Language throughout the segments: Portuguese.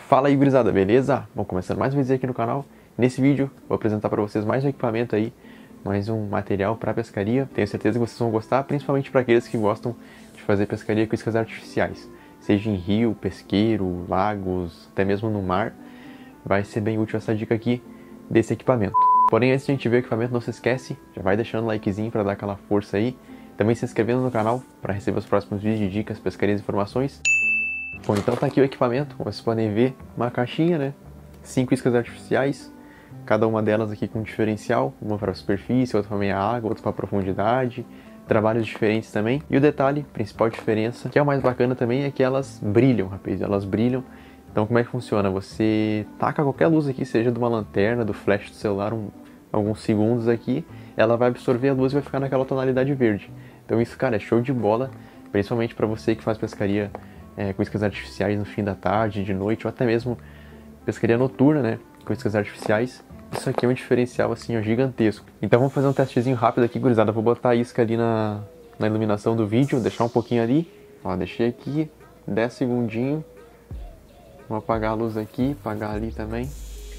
Fala aí, gurizada, beleza? Bom, começando mais um vídeo aqui no canal. Nesse vídeo vou apresentar para vocês mais um equipamento aí, mais um material para pescaria. Tenho certeza que vocês vão gostar, principalmente para aqueles que gostam de fazer pescaria com iscas artificiais. Seja em rio, pesqueiro, lagos, até mesmo no mar. Vai ser bem útil essa dica aqui desse equipamento. Porém, antes de a gente ver o equipamento, não se esquece, já vai deixando o likezinho para dar aquela força aí. Também se inscrevendo no canal para receber os próximos vídeos de dicas, pescarias e informações. Bom, então tá aqui o equipamento, como vocês podem ver, uma caixinha, né? 5 iscas artificiais, cada uma delas aqui com um diferencial, uma para superfície, outra para meia água, outra para profundidade, trabalhos diferentes também. E o detalhe, principal diferença, que é o mais bacana também, é que elas brilham, rapaz, elas brilham. Então como é que funciona? Você taca qualquer luz aqui, seja de uma lanterna, do flash do celular, alguns segundos aqui, ela vai absorver a luz e vai ficar naquela tonalidade verde. Então isso, cara, é show de bola, principalmente para você que faz pescaria com iscas artificiais no fim da tarde, de noite, ou até mesmo pescaria noturna, né, com iscas artificiais. Isso aqui é um diferencial, assim, ó, gigantesco. Então vamos fazer um testezinho rápido aqui, gurizada. Vou botar a isca ali na iluminação do vídeo, deixar um pouquinho ali. Ó, deixei aqui, 10 segundinhos. Vou apagar a luz aqui, apagar ali também.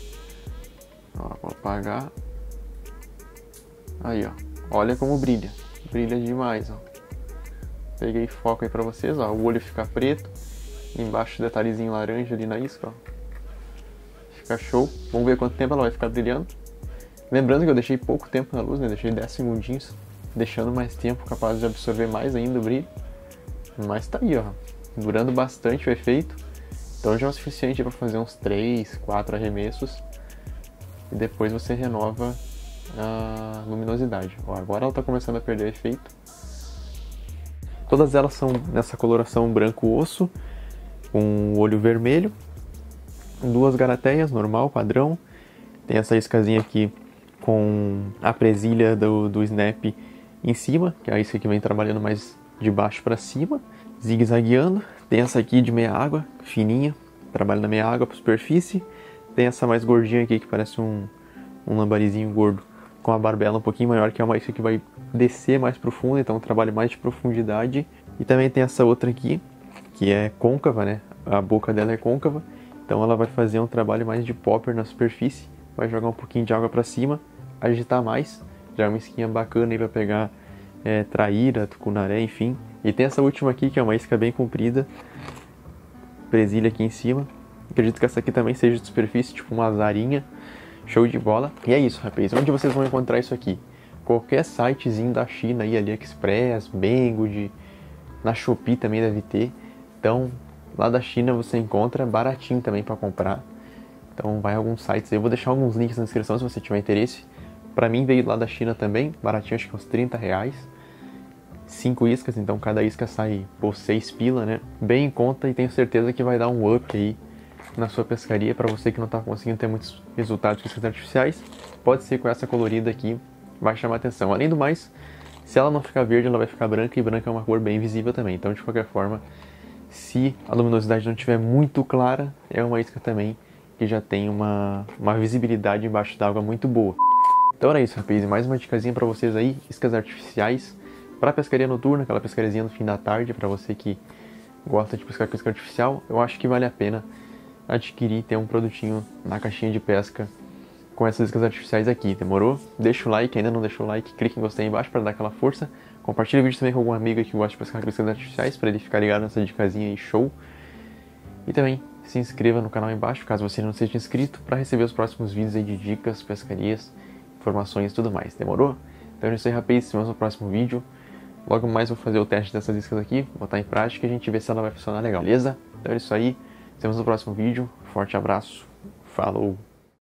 Ó, vou apagar. Aí, ó, olha como brilha. Brilha demais, ó. Peguei foco aí pra vocês, ó, o olho fica preto, embaixo detalhezinho laranja ali na isca, ó. Fica show. Vamos ver quanto tempo ela vai ficar brilhando. Lembrando que eu deixei pouco tempo na luz, né, deixei 10 segundinhos, deixando mais tempo, capaz de absorver mais ainda o brilho. Mas tá aí, ó, durando bastante o efeito, então já é o suficiente pra fazer uns 3, 4 arremessos. E depois você renova a luminosidade. Ó, agora ela tá começando a perder o efeito. Todas elas são nessa coloração branco osso, com o olho vermelho, 2 garateias, normal, padrão. Tem essa iscazinha aqui com a presilha do snap em cima, que é a isca que vem trabalhando mais de baixo para cima, zigue-zagueando. Tem essa aqui de meia água, fininha, trabalha na meia água para superfície. Tem essa mais gordinha aqui que parece um lambarizinho gordo, com a barbela um pouquinho maior, que é uma isca que vai descer mais profundo, então um trabalho mais de profundidade. E também tem essa outra aqui, que é côncava, né? A boca dela é côncava, então ela vai fazer um trabalho mais de popper na superfície, vai jogar um pouquinho de água para cima, agitar mais, já é uma isquinha bacana aí para pegar traíra, tucunaré, enfim. E tem essa última aqui, que é uma isca bem comprida, presilha aqui em cima. Acredito que essa aqui também seja de superfície, tipo uma azarinha. Show de bola. E é isso, rapaz. Onde vocês vão encontrar isso aqui? Qualquer sitezinho da China aí, AliExpress, Banggood, na Shopee também deve ter. Então, lá da China você encontra baratinho também para comprar. Então, vai a alguns sites. Eu vou deixar alguns links na descrição se você tiver interesse. Para mim veio lá da China também, baratinho, acho que uns R$30. 5 iscas, então cada isca sai por 6 pila, né? Bem em conta, e tenho certeza que vai dar um up aí na sua pescaria. Para você que não está conseguindo ter muitos resultados com iscas artificiais, pode ser com essa colorida aqui, vai chamar atenção. Além do mais, se ela não ficar verde, ela vai ficar branca, e branca é uma cor bem visível também. Então, de qualquer forma, se a luminosidade não estiver muito clara, é uma isca também que já tem uma visibilidade embaixo d'água muito boa. Então era isso, rapaz, mais uma dicasinha para vocês aí, iscas artificiais para pescaria noturna, aquela pescariazinha no fim da tarde, para você que gosta de pescar com isca artificial. Eu acho que vale a pena adquirir e ter um produtinho na caixinha de pesca com essas iscas artificiais aqui, demorou? Deixa o like, ainda não deixou o like, clique em gostei aí embaixo para dar aquela força. Compartilha o vídeo também com algum amigo que gosta de pescar com iscas artificiais, para ele ficar ligado nessa dicasinha aí, show. E também se inscreva no canal aí embaixo, caso você não seja inscrito, para receber os próximos vídeos aí de dicas, pescarias, informações e tudo mais, demorou? Então é isso aí, rapaz, se vemos no próximo vídeo. Logo mais vou fazer o teste dessas iscas aqui, botar em prática e a gente vê se ela vai funcionar legal, beleza? Então é isso aí, nos vemos no próximo vídeo, forte abraço, falou!